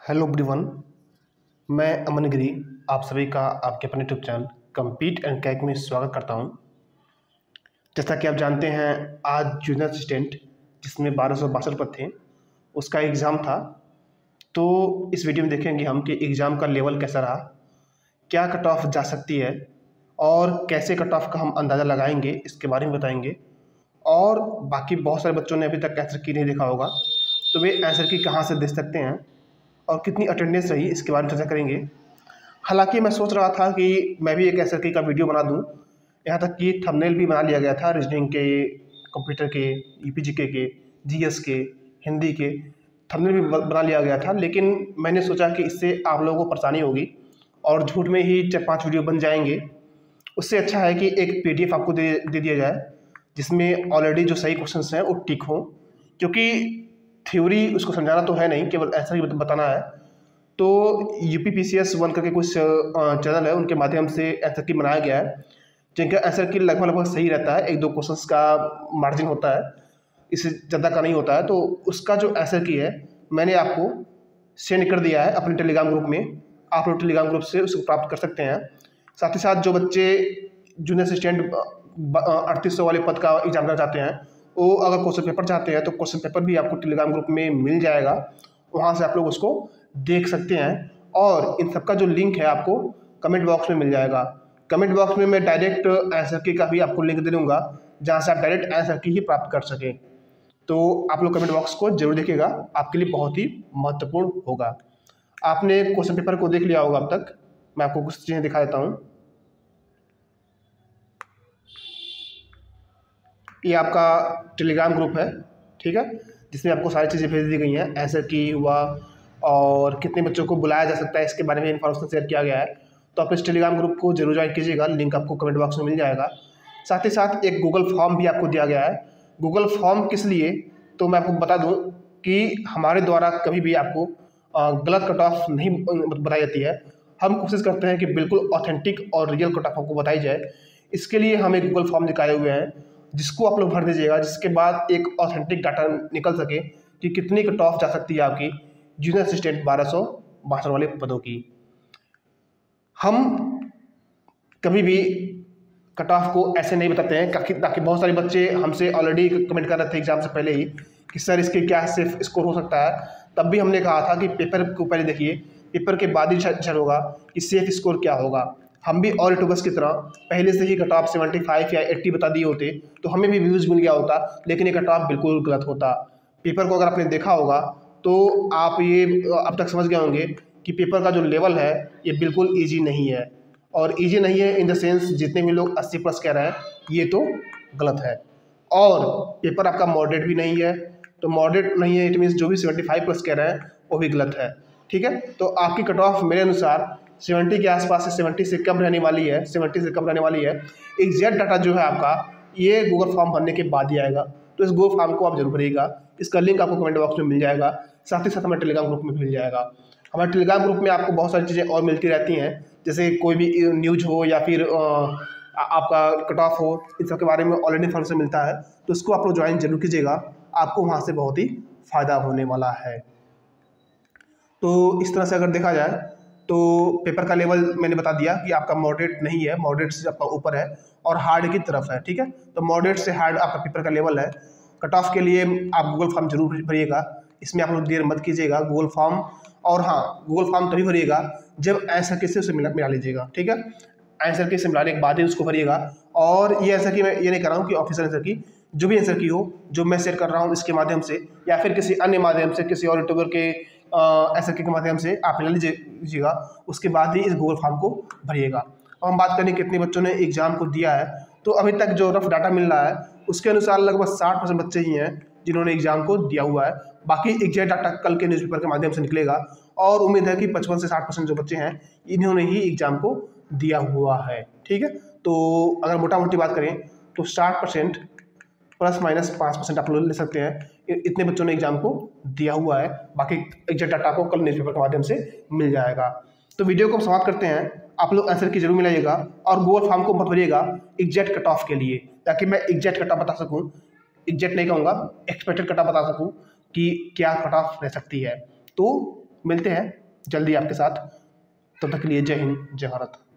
Hello everyone, मैं अमन गिरी आप सभी का आपके अपने यूट्यूब चैनल कम्पीट एंड कैक में स्वागत करता हूं। जैसा कि आप जानते हैं, आज जूनियर असिस्टेंट जिसमें 1262 पद थे उसका एग्ज़ाम था। तो इस वीडियो में देखेंगे हम कि एग्ज़ाम का लेवल कैसा रहा, क्या कट ऑफ जा सकती है और कैसे कट ऑफ का हम अंदाज़ा लगाएंगे, इसके बारे में बताएंगे। और बाकी बहुत सारे बच्चों ने अभी तक आंसर की नहीं देखा होगा, तो वे आंसर की कहाँ से देख सकते हैं और कितनी अटेंडेंस रही, इसके बारे में चर्चा करेंगे। हालांकि मैं सोच रहा था कि मैं भी एक एसआरके का वीडियो बना दूं, यहाँ तक कि थंबनेल भी बना लिया गया था। रीजनिंग के, कंप्यूटर के, यूपीजीके के, जीएस के, हिंदी के थंबनेल भी बना लिया गया था, लेकिन मैंने सोचा कि इससे आप लोगों को परेशानी होगी और झूठ में ही 4-5 वीडियो बन जाएंगे। उससे अच्छा है कि एक पीडीएफ आपको दे दिया जाए जिसमें ऑलरेडी जो सही क्वेश्चन हैं वो टिक हों, क्योंकि थ्योरी उसको समझाना तो है नहीं, केवल ऐसा ही बताना है। तो यूपीपीसीएस 1 करके कुछ चैनल है, उनके माध्यम से आंसर की बनाया गया है, जिनका आंसर की लगभग सही रहता है। 1-2 क्वेश्चंस का मार्जिन होता है, इससे ज़्यादा का नहीं होता है। तो उसका जो आंसर की है मैंने आपको सेंड कर दिया है अपने टेलीग्राम ग्रुप में, आप लोग टेलीग्राम ग्रुप से उसको प्राप्त कर सकते हैं। साथ ही साथ जो बच्चे जूनियर असिस्टेंट 3800 वाले पद का एग्जाम देना चाहते हैं, वो अगर क्वेश्चन पेपर चाहते हैं तो क्वेश्चन पेपर भी आपको टेलीग्राम ग्रुप में मिल जाएगा, वहाँ से आप लोग उसको देख सकते हैं। और इन सबका जो लिंक है आपको कमेंट बॉक्स में मिल जाएगा। कमेंट बॉक्स में मैं डायरेक्ट आंसर की का भी आपको लिंक दे दूँगा, जहाँ से आप डायरेक्ट आंसर की ही प्राप्त कर सकें। तो आप लोग कमेंट बॉक्स को जरूर देखिएगा, आपके लिए बहुत ही महत्वपूर्ण होगा। आपने क्वेश्चन पेपर को देख लिया होगा अब तक, मैं आपको कुछ चीज़ें दिखा देता हूँ। ये आपका टेलीग्राम ग्रुप है, ठीक है, जिसमें आपको सारी चीज़ें भेज दी गई हैं। आंसर की हुआ और कितने बच्चों को बुलाया जा सकता है, इसके बारे में इंफॉर्मेशन शेयर किया गया है। तो आप इस टेलीग्राम ग्रुप को जरूर ज्वाइन कीजिएगा, लिंक आपको कमेंट बॉक्स में मिल जाएगा। साथ ही साथ एक गूगल फॉर्म भी आपको दिया गया है। गूगल फॉर्म किस लिए, तो मैं आपको बता दूं कि हमारे द्वारा कभी भी आपको गलत कट ऑफ नहीं बताई जाती है। हम कोशिश करते हैं कि बिल्कुल ऑथेंटिक और रियल कट ऑफ आपको बताई जाए। इसके लिए हम एक गूगल फॉर्म निकाले हुए हैं, जिसको आप लोग भर दीजिएगा, जिसके बाद एक ऑथेंटिक डाटा निकल सके कि कितनी कट ऑफ जा सकती है आपकी जूनियर असिस्टेंट 1262 वाले पदों की। हम कभी भी कट ऑफ को ऐसे नहीं बताते हैं, ताकि बहुत सारे बच्चे हमसे ऑलरेडी कमेंट कर रहे थे एग्जाम से पहले ही कि सर इसके क्या सेफ स्कोर हो सकता है। तब भी हमने कहा था कि पेपर को पहले देखिए, पेपर के बाद ही डिसाइड होगा कि सेफ स्कोर क्या होगा। हम भी और यूट्यूबर्स की तरह पहले से ही कट ऑफ 75 या 80 बता दिए होते तो हमें भी व्यूज़ मिल गया होता, लेकिन ये कट ऑफ बिल्कुल गलत होता। पेपर को अगर आपने देखा होगा तो आप ये अब तक समझ गए होंगे कि पेपर का जो लेवल है ये बिल्कुल ईजी नहीं है। और ईजी नहीं है इन द सेंस जितने भी लोग 80 प्लस कह रहे हैं ये तो गलत है। और पेपर आपका मॉडरेट भी नहीं है, तो मॉडरेट नहीं है इट मीन्स जो भी 75 प्लस कह रहे हैं वो भी गलत है, ठीक है। तो आपकी कट ऑफ मेरे अनुसार 70 के आसपास से 70 से कम रहने वाली है, 70 से कम रहने वाली है। एग्जैक्ट डाटा जो है आपका ये गूगल फॉर्म भरने के बाद ही आएगा, तो इस गूगल फॉर्म को आप जरूर भरिएगा। इसका लिंक आपको कमेंट बॉक्स में मिल जाएगा, साथ ही साथ हमारे टेलीग्राम ग्रुप में मिल जाएगा। हमारे टेलीग्राम ग्रुप में आपको बहुत सारी चीज़ें और मिलती रहती हैं, जैसे कोई भी न्यूज हो या फिर आपका कट ऑफ हो, इन सब के बारे में ऑलरेडी इन्फॉर्मेशन मिलता है। तो इसको आप लोग ज्वाइन जरूर कीजिएगा, आपको वहाँ से बहुत ही फ़ायदा होने वाला है। तो इस तरह से अगर देखा जाए तो पेपर का लेवल मैंने बता दिया कि आपका मॉडरेट नहीं है, मॉडरेट से आपका ऊपर है और हार्ड की तरफ है, ठीक है। तो मॉडरेट से हार्ड आपका पेपर का लेवल है। कट ऑफ के लिए आप गूगल फॉर्म जरूर भरिएगा, इसमें आप लोग देर मत कीजिएगा गूगल फॉर्म। और हाँ, गूगल फॉर्म तभी भरिएगा जब आंसर की से उसे मिला लीजिएगा, ठीक है। आंसर की से मिलाने के बाद ही उसको भरिएगा। और ये आंसर की मैं ये नहीं कर रहा हूँ कि ऑफिशियल आंसर की, जो भी आंसर की हो, जो मैं शेयर कर रहा हूँ इसके माध्यम से या फिर किसी अन्य माध्यम से, किसी और यूट्यूबर के आंसर के माध्यम से आप ले लीजिएगा, उसके बाद ही इस गूगल फॉर्म को भरिएगा। अब हम बात करें कितने बच्चों ने एग्जाम को दिया है, तो अभी तक जो रफ डाटा मिल रहा है उसके अनुसार लगभग 60% बच्चे ही हैं जिन्होंने एग्जाम को दिया हुआ है। बाकी एग्जैक्ट डाटा कल के न्यूज़पेपर के माध्यम से निकलेगा और उम्मीद है कि 55 से 60% जो बच्चे हैं इन्होंने ही एग्जाम को दिया हुआ है, ठीक है। तो अगर मोटा मोटी बात करें तो 60% प्लस माइनस 5% आप लोग ले सकते हैं, इतने बच्चों ने एग्जाम को दिया हुआ है। बाकी एग्जैक्ट डाटा आपको कल न्यूज़पेपर के माध्यम से मिल जाएगा। तो वीडियो को समाप्त करते हैं, आप लोग आंसर की जरूर मिलाइएगा और गूगल फॉर्म को मत भरिएगा एग्जैक्ट कट ऑफ के लिए, ताकि मैं एग्जैक्ट कट ऑफ बता सकूं, एग्जैक्ट नहीं कहूँगा, एक्सपेक्टेड कट ऑफ बता सकूं कि क्या कट ऑफ रह सकती है। तो मिलते हैं जल्दी आपके साथ, तब तक के लिए जय हिंद जय भारत।